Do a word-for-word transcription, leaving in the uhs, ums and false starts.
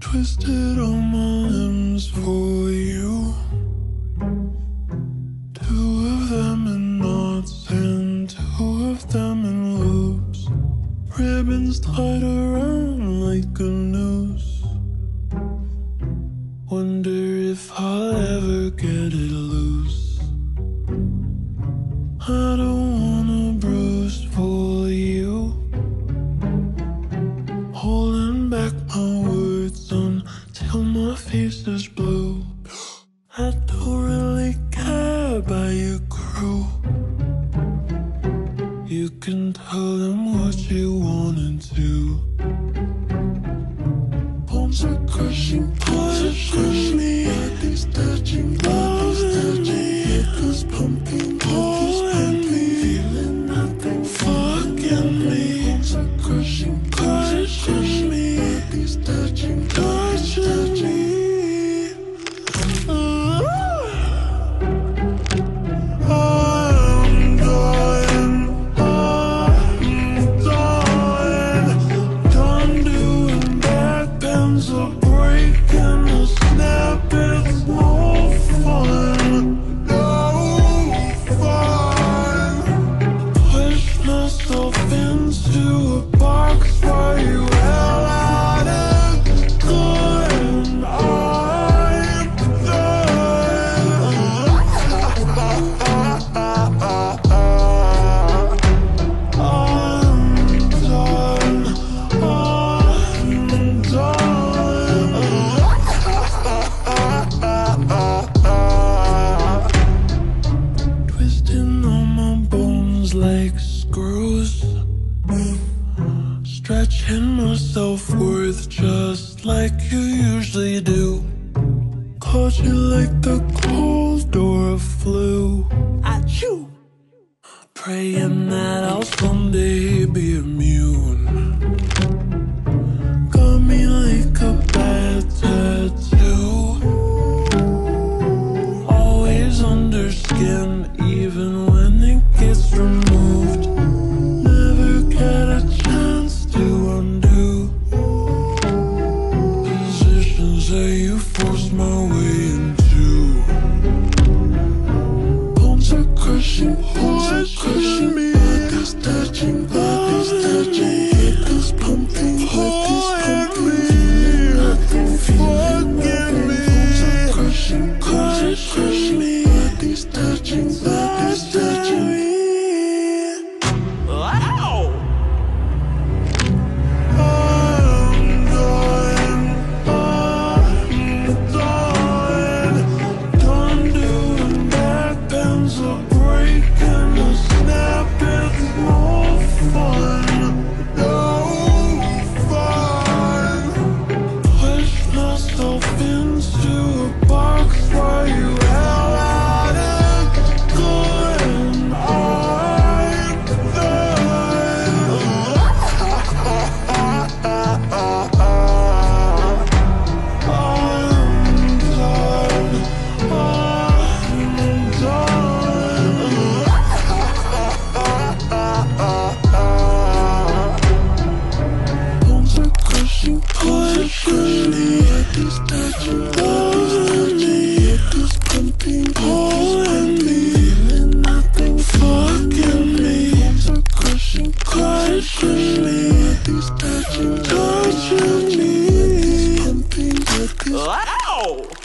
Twisted all my limbs for you. Two of them in knots and two of them in loops. Ribbons tied around like a noose. Wonder if I'll ever get it loose. I don't wanna bruise for you. Holding back my words until my face is blue. I don't really care about your crew. You can tell them what you wanna do. Bones are crushing, pushing me. Bodies touching, bodies touching. Echoes pumping, echoes pumping. Feeling nothing, fucking me. Bones are crushing, pushing me. Bodies touching, touching me. Like screws, stretching my self-worth just like you usually do. Caught you like the cold or a flu. I chew, praying that I'll someday be immune. Got me like a bad tattoo, always under skin even when it gets removed. Never get a chance to undo positions that you forced my way into. Bones are crushing, bones are crushing me. Bodies touching, bodies touching. Echoes pumping, bodies pumping. Feeling nothing, feeling nothing. Bones are crushing, bones are crushing me. Bodies touching, bodies touching me. Wow!